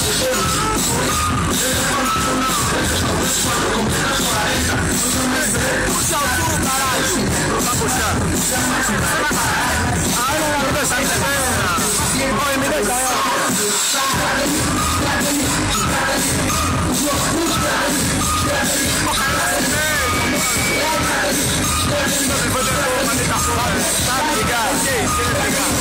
Puxa o cu, caralho! Tá puxando. Ai, não, me deixa aí, oi, me deixa aí, tá ligado? Que isso? Que legal?